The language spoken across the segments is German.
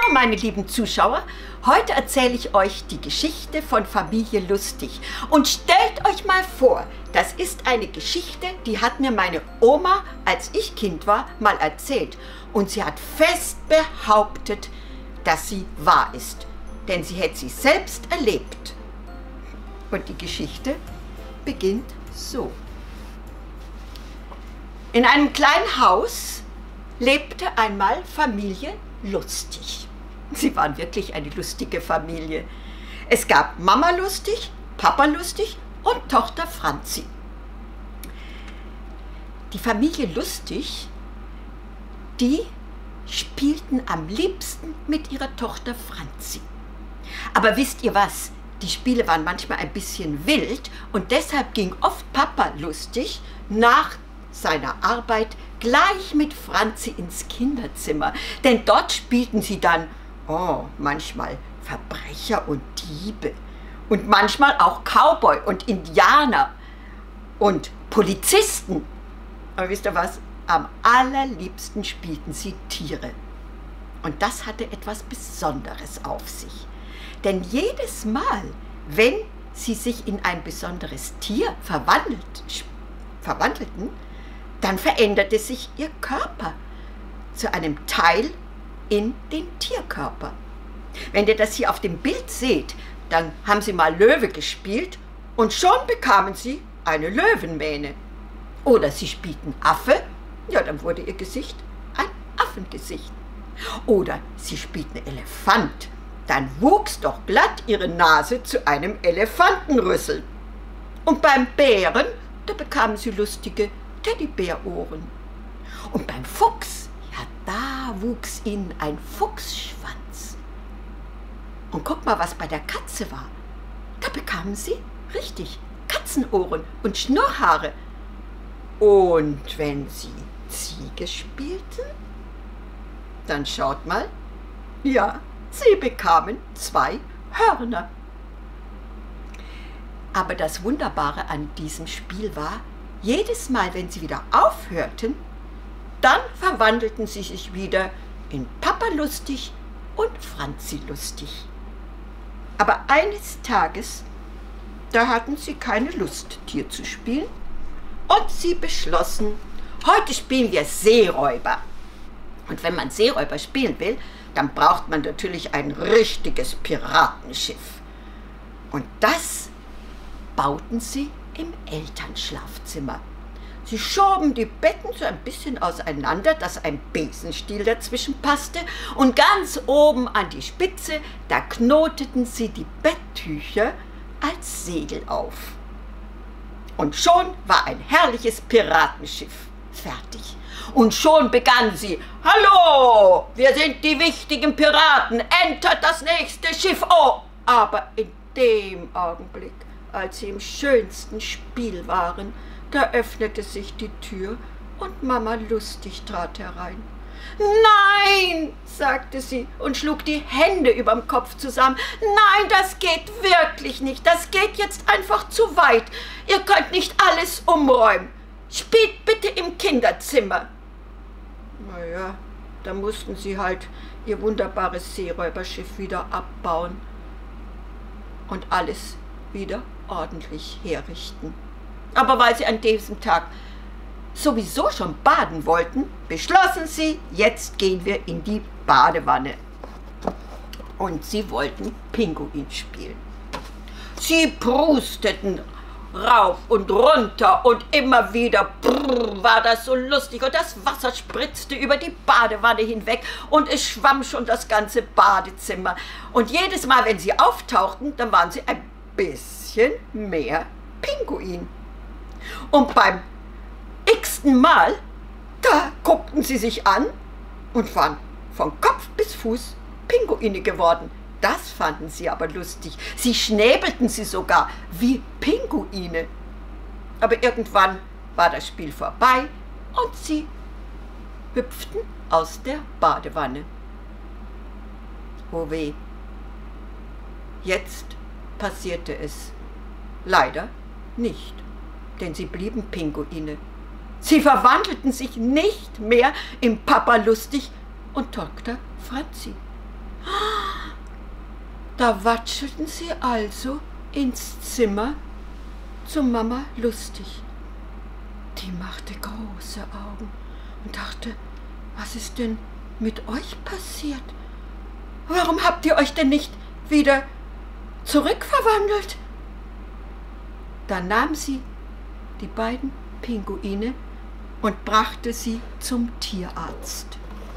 Hallo meine lieben Zuschauer, heute erzähle ich euch die Geschichte von Familie Lustig. Und stellt euch mal vor, das ist eine Geschichte, die hat mir meine Oma, als ich Kind war, mal erzählt. Und sie hat fest behauptet, dass sie wahr ist, denn sie hätte sie selbst erlebt. Und die Geschichte beginnt so. In einem kleinen Haus lebte einmal Familie Lustig. Sie waren wirklich eine lustige Familie. Es gab Mama Lustig, Papa Lustig und Tochter Franzi. Die Familie Lustig, die spielten am liebsten mit ihrer Tochter Franzi. Aber wisst ihr was? Die Spiele waren manchmal ein bisschen wild und deshalb ging oft Papa Lustig nach seiner Arbeit gleich mit Franzi ins Kinderzimmer, denn dort spielten sie dann, manchmal Verbrecher und Diebe und manchmal auch Cowboy und Indianer und Polizisten. Aber wisst ihr was? Am allerliebsten spielten sie Tiere. Und das hatte etwas Besonderes auf sich. Denn jedes Mal, wenn sie sich in ein besonderes Tier verwandelten, dann veränderte sich ihr Körper zu einem Teil in den Tierkörper. Wenn ihr das hier auf dem Bild seht, dann haben sie mal Löwe gespielt und schon bekamen sie eine Löwenmähne. Oder sie spielten Affe, ja, dann wurde ihr Gesicht ein Affengesicht. Oder sie spielten Elefant, dann wuchs doch glatt ihre Nase zu einem Elefantenrüssel. Und beim Bären, da bekamen sie lustige Teddybärohren. Und beim Fuchs, ja, da wuchs ihnen ein Fuchsschwanz. Und guck mal, was bei der Katze war. Da bekamen sie, richtig, Katzenohren und Schnurrhaare. Und wenn sie Ziege spielten, dann schaut mal, ja, sie bekamen 2 Hörner. Aber das Wunderbare an diesem Spiel war, jedes Mal, wenn sie wieder aufhörten, dann verwandelten sie sich wieder in Papa Lustig und Franzi Lustig. Aber eines Tages, da hatten sie keine Lust, Tier zu spielen, und sie beschlossen, heute spielen wir Seeräuber. Und wenn man Seeräuber spielen will, dann braucht man natürlich ein richtiges Piratenschiff. Und das bauten sie im Elternschlafzimmer. Sie schoben die Betten so ein bisschen auseinander, dass ein Besenstiel dazwischen passte, und ganz oben an die Spitze, da knoteten sie die Betttücher als Segel auf. Und schon war ein herrliches Piratenschiff fertig. Und schon begann sie, hallo, wir sind die wichtigen Piraten, entert das nächste Schiff. Oh, aber in dem Augenblick, als sie im schönsten Spiel waren, da öffnete sich die Tür und Mama Lustig trat herein. »Nein«, sagte sie und schlug die Hände überm Kopf zusammen. »Nein, das geht wirklich nicht, das geht jetzt einfach zu weit. Ihr könnt nicht alles umräumen. Spielt bitte im Kinderzimmer.« Naja, da mussten sie halt ihr wunderbares Seeräuberschiff wieder abbauen und alles wieder ordentlich herrichten. Aber weil sie an diesem Tag sowieso schon baden wollten, beschlossen sie, jetzt gehen wir in die Badewanne. Und sie wollten Pinguin spielen. Sie prusteten rauf und runter und immer wieder war das so lustig und das Wasser spritzte über die Badewanne hinweg und es schwamm schon das ganze Badezimmer. Und jedes Mal, wenn sie auftauchten, dann waren sie ein bisschen mehr Pinguin. Und beim x-ten Mal, da guckten sie sich an und waren von Kopf bis Fuß Pinguine geworden. Das fanden sie aber lustig. Sie schnäbelten sie sogar wie Pinguine. Aber irgendwann war das Spiel vorbei und sie hüpften aus der Badewanne. Oh weh, jetzt passierte es leider nicht, denn sie blieben Pinguine. Sie verwandelten sich nicht mehr in Papa Lustig und Tochter Franzi. Da watschelten sie also ins Zimmer zu Mama Lustig. Die machte große Augen und dachte, was ist denn mit euch passiert? Warum habt ihr euch denn nicht wieder zurückverwandelt? Da nahm sie die beiden Pinguine und brachte sie zum Tierarzt.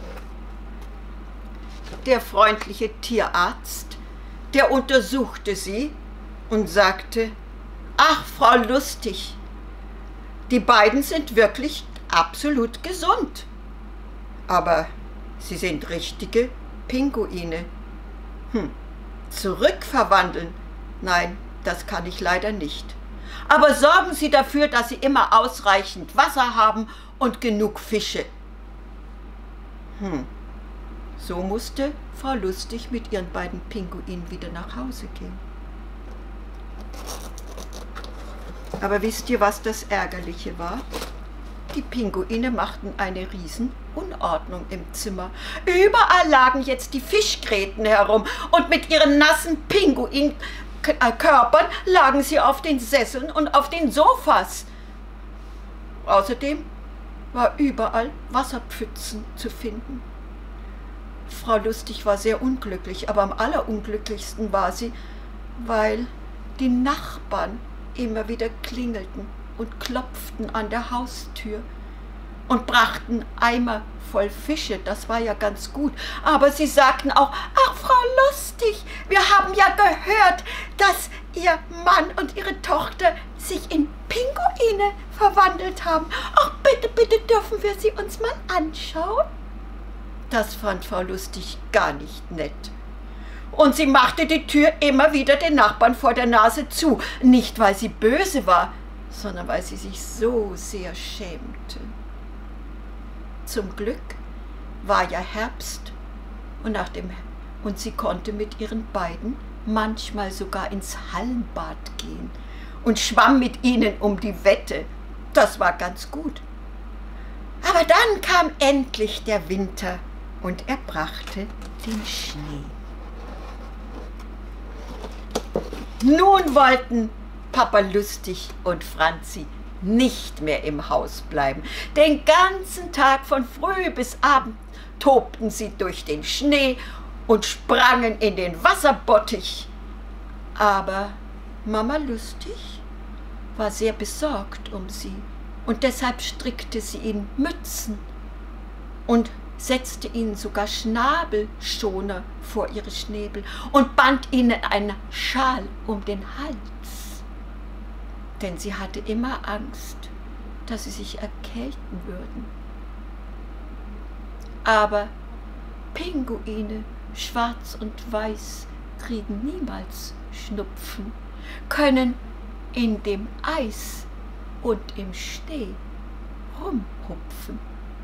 Der freundliche Tierarzt, der untersuchte sie und sagte, ach, Frau Lustig, die beiden sind wirklich absolut gesund. Aber sie sind richtige Pinguine. Zurückverwandeln? Nein, das kann ich leider nicht. Aber sorgen Sie dafür, dass Sie immer ausreichend Wasser haben und genug Fische. So musste Frau Lustig mit ihren beiden Pinguinen wieder nach Hause gehen. Aber wisst ihr, was das Ärgerliche war? Die Pinguine machten eine Riesenunordnung im Zimmer. Überall lagen jetzt die Fischgräten herum und mit ihren nassen Pinguinkörpern lagen sie auf den Sesseln und auf den Sofas. Außerdem war überall Wasserpfützen zu finden. Frau Lustig war sehr unglücklich, aber am allerunglücklichsten war sie, weil die Nachbarn immer wieder klingelten und klopften an der Haustür und brachten Eimer voll Fische, das war ja ganz gut, aber sie sagten auch, ach Frau Lustig, wir haben ja gehört, dass Ihr Mann und Ihre Tochter sich in Pinguine verwandelt haben. Ach bitte, bitte dürfen wir sie uns mal anschauen? Das fand Frau Lustig gar nicht nett. Und sie machte die Tür immer wieder den Nachbarn vor der Nase zu. Nicht, weil sie böse war, sondern weil sie sich so sehr schämte. Zum Glück war ja Herbst und sie konnte mit ihren beiden manchmal sogar ins Hallenbad gehen und schwamm mit ihnen um die Wette. Das war ganz gut. Aber dann kam endlich der Winter und er brachte den Schnee. Nun wollten Papa Lustig und Franzi nicht mehr im Haus bleiben. Den ganzen Tag von früh bis abend tobten sie durch den Schnee und sprangen in den Wasserbottich. Aber Mama Lustig war sehr besorgt um sie und deshalb strickte sie ihnen Mützen und setzte ihnen sogar Schnabelschoner vor ihre Schnäbel und band ihnen einen Schal um den Hals. Denn sie hatte immer Angst, dass sie sich erkälten würden. Aber Pinguine, schwarz und weiß, kriegen niemals Schnupfen, können in dem Eis und im Schnee rumhupfen.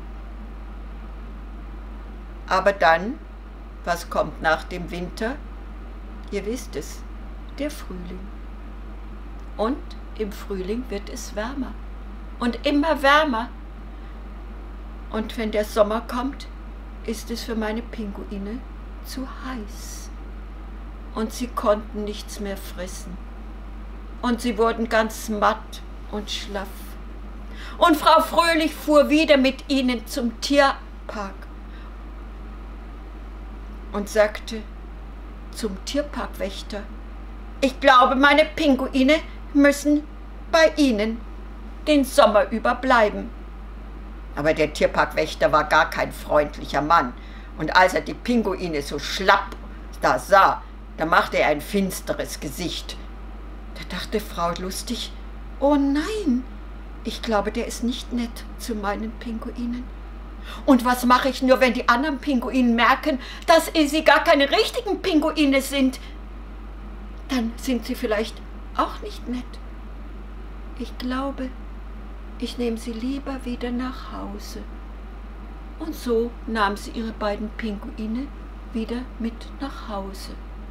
Aber dann, was kommt nach dem Winter? Ihr wisst es, der Frühling. Und im Frühling wird es wärmer und immer wärmer. Und wenn der Sommer kommt, ist es für meine Pinguine zu heiß. Und sie konnten nichts mehr fressen. Und sie wurden ganz matt und schlaff. Und Frau Fröhlich fuhr wieder mit ihnen zum Tierpark und sagte zum Tierparkwächter, ich glaube, meine Pinguine müssen bei Ihnen den Sommer über bleiben. Aber der Tierparkwächter war gar kein freundlicher Mann. Und als er die Pinguine so schlapp da sah, da machte er ein finsteres Gesicht. Da dachte Frau Lustig, oh nein, ich glaube, der ist nicht nett zu meinen Pinguinen. Und was mache ich nur, wenn die anderen Pinguine merken, dass sie gar keine richtigen Pinguine sind? Dann sind sie vielleicht auch nicht nett. Ich glaube, ich nehme sie lieber wieder nach Hause. Und so nahm sie ihre beiden Pinguine wieder mit nach Hause.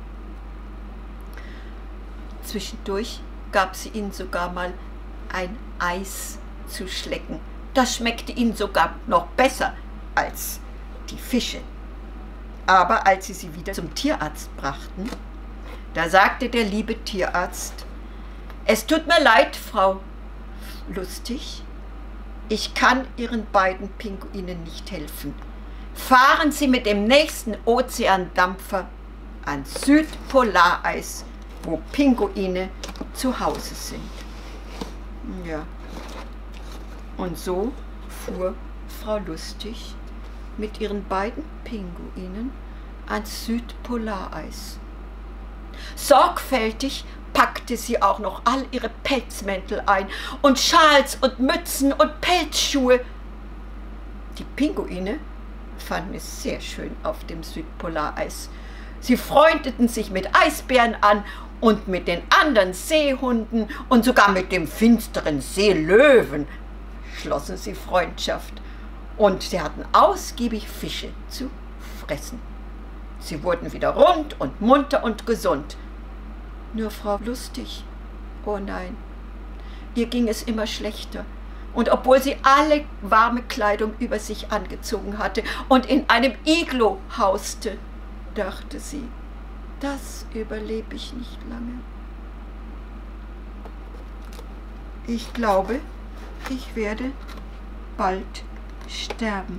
Zwischendurch gab sie ihnen sogar mal ein Eis zu schlecken. Das schmeckte ihnen sogar noch besser als die Fische. Aber als sie wieder zum Tierarzt brachten, da sagte der liebe Tierarzt: Es tut mir leid, Frau Lustig, ich kann Ihren beiden Pinguinen nicht helfen. Fahren Sie mit dem nächsten Ozeandampfer ans Südpolareis, wo Pinguine zu Hause sind. Ja, und so fuhr Frau Lustig mit ihren beiden Pinguinen ans Südpolareis. Sorgfältig packte sie auch noch all ihre Pelzmäntel ein und Schals und Mützen und Pelzschuhe. Die Pinguine fanden es sehr schön auf dem Südpolareis. Sie freundeten sich mit Eisbären an und mit den anderen Seehunden und sogar mit dem finsteren Seelöwen schlossen sie Freundschaft. Und sie hatten ausgiebig Fische zu fressen. Sie wurden wieder rund und munter und gesund. Nur Frau Lustig, oh nein, ihr ging es immer schlechter. Und obwohl sie alle warme Kleidung über sich angezogen hatte und in einem Iglo hauste, dachte sie, das überlebe ich nicht lange. Ich glaube, ich werde bald sterben.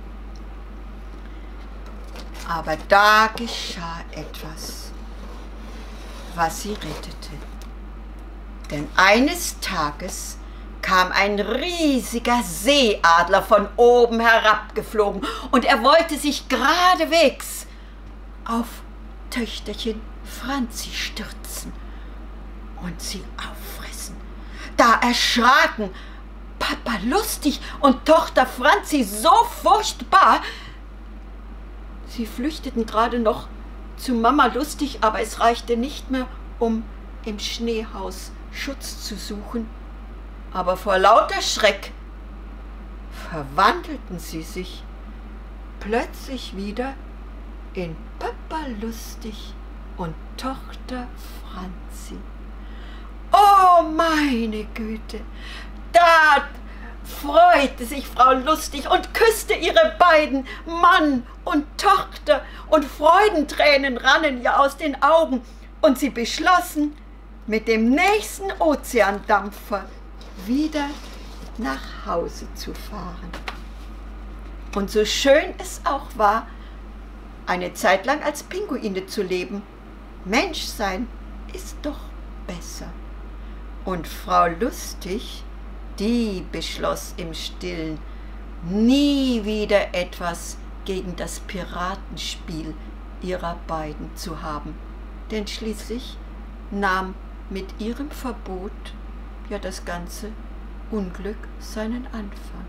Aber da geschah etwas, was sie rettete. Denn eines Tages kam ein riesiger Seeadler von oben herabgeflogen und er wollte sich geradewegs auf Töchterchen Franzi stürzen und sie auffressen. Da erschraken Papa Lustig und Tochter Franzi so furchtbar. Sie flüchteten gerade noch zu Mama Lustig, aber es reichte nicht mehr, um im Schneehaus Schutz zu suchen. Aber vor lauter Schreck verwandelten sie sich plötzlich wieder in Papa Lustig und Tochter Franzi. Oh, meine Güte! Da freute sich Frau Lustig und küsste ihre beiden, Mann und Tochter, und Freudentränen rannen ihr aus den Augen, und sie beschlossen, mit dem nächsten Ozeandampfer wieder nach Hause zu fahren. Und so schön es auch war, eine Zeit lang als Pinguine zu leben, Menschsein ist doch besser. Und Frau Lustig, die beschloss im Stillen, nie wieder etwas gegen das Piratenspiel ihrer beiden zu haben. Denn schließlich nahm mit ihrem Verbot ja das ganze Unglück seinen Anfang.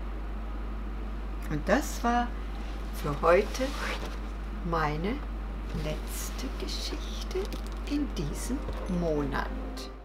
Und das war für heute meine letzte Geschichte in diesem Monat.